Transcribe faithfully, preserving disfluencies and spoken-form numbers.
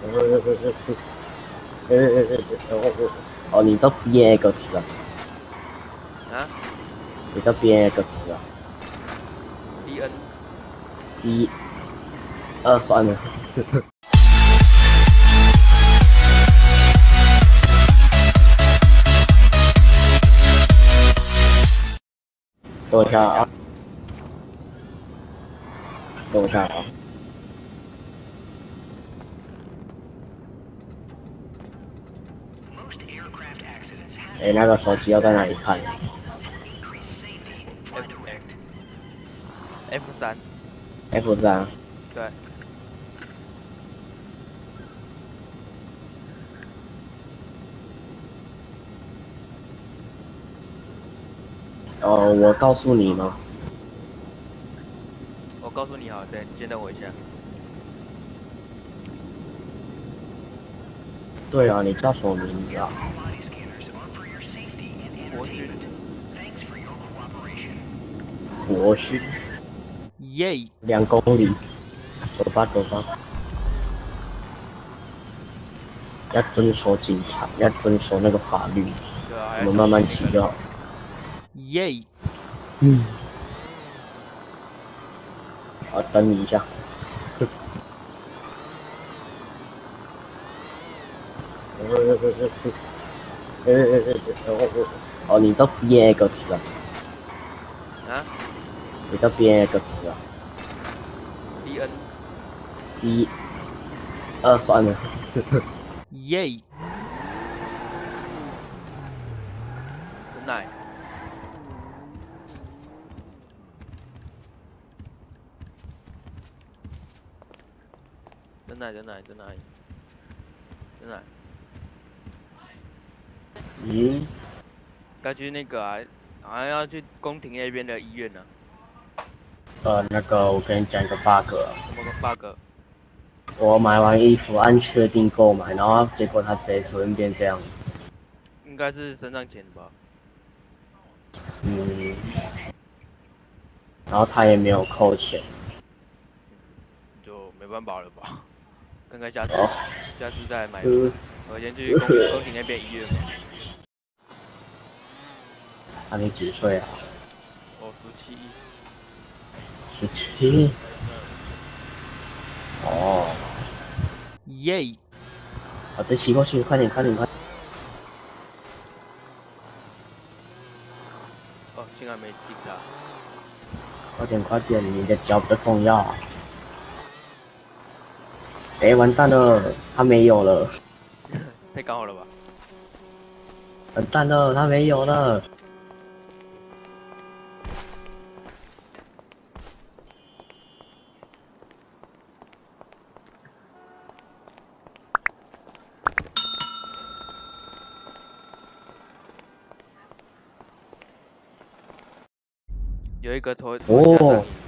哦，你这 B X 啊？ 啊你这 B X 啊 ？B N。 ？B 二算了。等我一下啊，等我一下啊。哎，那个手机要在哪里看 F F 三。 ？F 三。 对。 哦，我告诉你吗？ 我告诉你好，等你先等我一下。 对啊，你叫什么名字啊？ 国勋。 国勋。 耶！ 两公里。走吧，走吧。要遵守警察，要遵守那个法律。 对啊，还我们慢要小心慢骑就好。 那个路。耶！ 嗯。好，等你一下。哦，你这 B X 啊？ 啊你这 B X 啊 ？B N。 ？B 二算了。 耶！真奶。真奶，真奶，真奶，真奶。 嗯。 要去那个啊，好像要去宫廷那边的医院呢、 呃，那个我跟你讲一个 bug 啊。 什么个 bug？ 我买完衣服按确定购买，然后结果它直接突然变这样。 应该是身上钱吧？ 嗯。然后他也没有扣钱。 嗯，就没办法了吧？看看下哦。 次，下次再买吧。 呃。 我先去宫宫廷那边医院吧。 那你几岁啊？ 哦，十七。 十七。 嗯。 哦。 耶！ 好，再骑过去，快点，快点，快点！ 哦，幸好没警察。 快点，快点！你的脚比较重要啊。哎，完蛋了，他没有了。 太刚好了吧？ 完蛋了，他没有了。 有一个头头像的哦。 你。